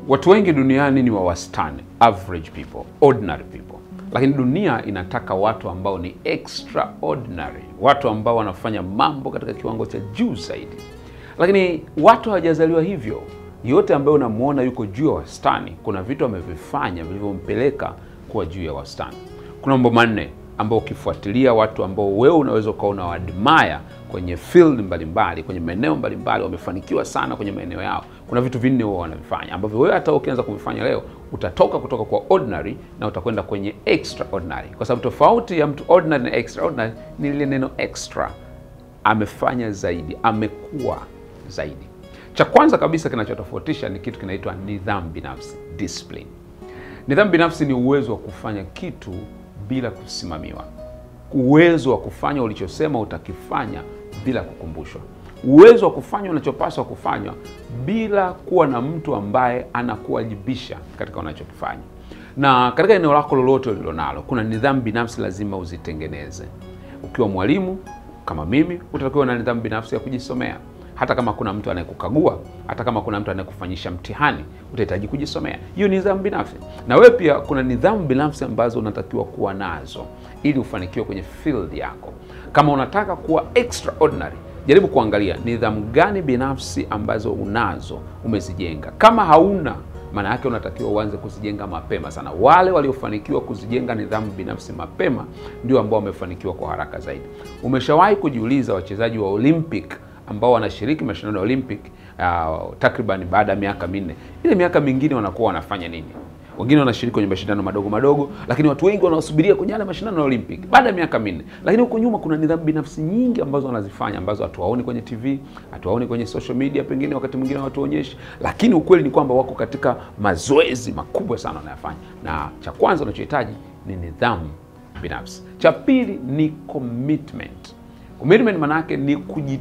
Watu wengi duniani ni wa wastani, average people, ordinary people. Lakini dunia inataka watu ambao ni extraordinary, watu ambao wanafanya mambo katika kiwango cha juu zaidi. Lakini watu hawajazaliwa hivyo. Yote ambaye unamuona yuko juu ya wastani, kuna vitu amevifanya vilivyompeleka kuwa juu ya wastani. Kuna mambo manne ambao ukifuatilia watu ambao wewe unaweza ukaona waadmire kwenye field mbalimbali, kwenye maeneo mbalimbali, wamefanikiwa sana kwenye maeneo yao. Kuna vitu vinne wao wanavifanya ambavyo wewe hata ukianza kuvifanya leo utatoka kutoka kwa ordinary na utakwenda kwenye extraordinary. Kwa sababu tofauti ya mtu ordinary na extraordinary ni ile neno extra. Amefanya zaidi, amekuwa zaidi. Cha kwanza kabisa kinachotofautisha ni kitu kinaitwa nidhamu binafsi, discipline. Nidhamu binafsi ni uwezo wa kufanya kitu bila kusimamiwa. Uwezo wa kufanya ulichosema utakifanya bila kukumbushwa. Uwezo wa kufanya unachopaswa kufanya bila kuwa na mtu ambaye anakuwajibisha katika unachokifanya. Na katika eneo lako lolote ulilonalo, kuna nidhamu binafsi lazima uzitengeneze. Ukiwa mwalimu kama mimi, utakuwa na nidhamu binafsi ya kujisomea. Hata kama kuna mtu anayekukagua, hata kama kuna mtu anayekufanyisha mtihani, utahitaji kujisomea. Hiyo ni nidhamu binafsi. Na wewe pia kuna nidhamu binafsi ambazo unatakiwa kuwa nazo ili ufanikiwe kwenye field yako. Kama unataka kuwa extraordinary, jaribu kuangalia nidhamu gani binafsi ambazo unazo umezijenga. Kama hauna, maana yake unatakiwa uanze kuzijenga mapema sana. Wale waliofanikiwa kuzijenga nidhamu binafsi mapema ndio ambao wamefanikiwa kwa haraka zaidi. Umeshawahi kujiuliza wachezaji wa Olympic ambao wanashiriki mashindano ya Olympic takriban baada ya miaka 4, ile miaka mingine wanakuwa wanafanya nini? Wengine wanashiriki kwenye mashindano madogo madogo, lakini watu wengi wanasubiria kwenye yale mashindano ya Olympic baada ya miaka 4. Lakini huko nyuma kuna nidhamu binafsi nyingi ambazo wanazifanya ambazo hatuwaoni kwenye TV, hatuwaoni kwenye social media, pengine wakati mwingine watuonyeshi, lakini ukweli ni kwamba wako katika mazoezi makubwa sana wanayofanya. Na cha kwanza unachohitaji ni nidhamu binafsi. Cha pili ni commitment. Commitment maana yake ni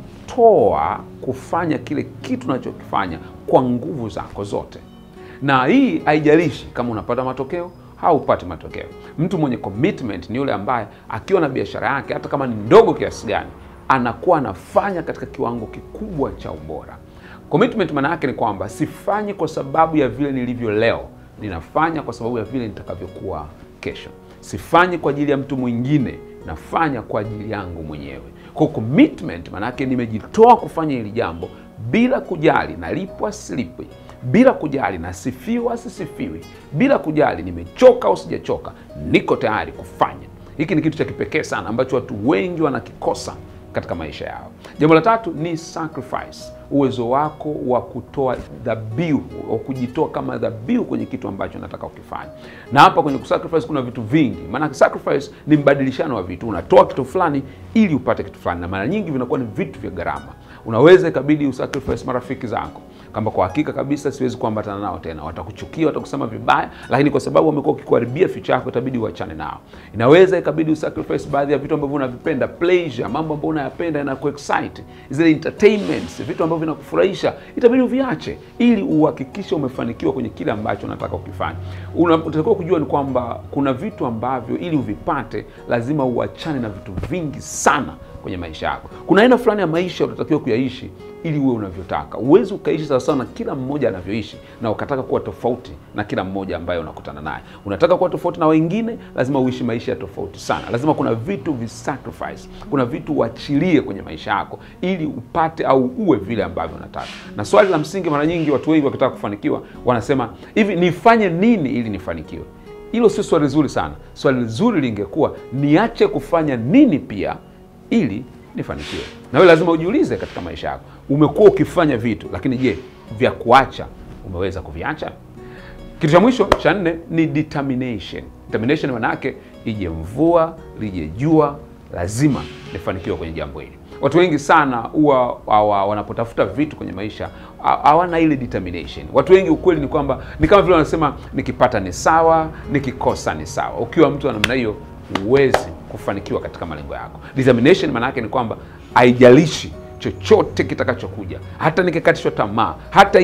kujitoa kufanya kile kitu unachokifanya kwa nguvu zako zote. Na hii haijalishi kama unapata matokeo au upate matokeo. Mtu mwenye commitment ni yule ambaye akiwa na biashara yake, hata kama ni ndogo kiasi gani, anakuwa anafanya katika kiwango kikubwa cha ubora. Commitment maana yake ni kwamba sifanyi kwa sababu ya vile nilivyo leo, ninafanya kwa sababu ya vile nitakavyokuwa kesho. Sifanyi kwa ajili ya mtu mwingine, nafanya kwa ajili yangu mwenyewe. Kwa commitment maana yake nimejitoa kufanya hili jambo bila kujali nalipwa silipwi, bila kujali nasifiwa sisifiwi, bila kujali nimechoka au sijachoka, niko tayari kufanya. Hiki ni kitu cha kipekee sana ambacho watu wengi wanakikosa katika maisha yao. Jambo la tatu ni sacrifice. Uwezo wako wa kutoa dhabihu, wa kujitoa kama dhabihu kwenye kitu ambacho nataka ukifanya. Na hapa kwenye sacrifice kuna vitu vingi. Maana sacrifice ni mbadilishano wa vitu. Unatoa kitu fulani ili upate kitu fulani, na mara nyingi vinakuwa ni vitu vya gharama. Unaweza ikabidi usacrifice marafiki zako, kama kwa hakika kabisa siwezi kuambatana nao tena, watakuchukia, watakusema vibaya, lakini kwa sababu wamekuwa wakikuharibia future yako itabidi uachane nao. Inaweza ikabidi usacrifice baadhi ya vitu ambavyo unavipenda, pleasure, mambo ambayo unayapenda yanakuexcite, zile entertainments, vitu ambavyo vinakufurahisha, itabidi uviache ili uhakikishe umefanikiwa kwenye kile ambacho unataka ukifanye. Unatakiwa kujua ni kwamba kuna vitu ambavyo ili uvipate lazima uachane na vitu vingi sana kwenye maisha yako. Kuna aina fulani ya maisha unatakiwa kuyaishi ili uwe unavyotaka. Uwezi ukaishi sawa sawa na kila mmoja anavyoishi na ukataka kuwa tofauti na kila mmoja ambaye unakutana naye. Unataka kuwa tofauti na wengine, lazima uishi maisha tofauti sana. Lazima kuna vitu visacrifice, kuna vitu uachilie kwenye maisha yako ili upate au uwe vile ambavyo unataka. Na swali la msingi mara nyingi watu wengi wakitaka kufanikiwa wanasema, hivi nifanye nini ili nifanikiwe? Hilo sio swali zuri sana. Swali zuri lingekuwa niache kufanya nini pia ili nifanikiwe. Na wewe lazima ujiulize katika maisha yako, umekuwa ukifanya vitu, lakini je, vya kuacha umeweza kuviacha? Kitu cha mwisho cha 4 ni determination. Determination maana yake ije mvua, lije jua, lazima nifanikiwe kwenye jambo hili. Watu wengi sana huwa wanapotafuta vitu kwenye maisha hawana ile determination. Watu wengi ukweli ni kwamba ni kama vile wanasema nikipata ni sawa, nikikosa ni sawa. Ukiwa mtu wa namna hiyo huwezi kufanikiwa katika malengo yako. Determination maana yake ni kwamba haijalishi chochote kitakachokuja, hata nikikatishwa tamaa, hata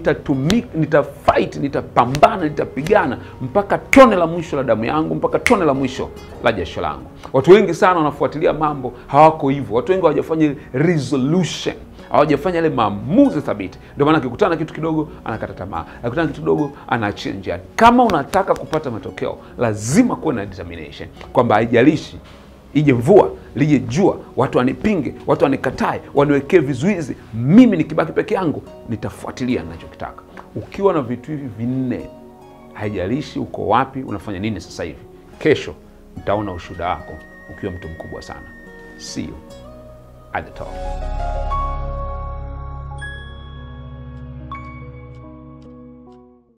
nitafight, nitapambana, nitapigana mpaka tone la mwisho la damu yangu, mpaka tone la mwisho la jasho langu. Watu wengi sana wanafuatilia mambo hawako hivyo. Watu wengi hawajafanya resolution. hawajafanya ile maamuzi thabiti. Ndio maana akikutana na kitu kidogo anakata tamaa, akikutana na kitu kidogo anaachia njiani. Kama unataka kupata matokeo, lazima kuwe na determination, kwamba haijalishi ije mvua, lije jua, watu wanipinge, watu wanikatae, waniwekee vizuizi, mimi nikibaki peke yangu nitafuatilia ninachokitaka. Ukiwa na vitu hivi vinne, haijalishi uko wapi, unafanya nini sasa hivi, kesho mtaona ushuhuda wako ukiwa mtu mkubwa sana. See you at the top.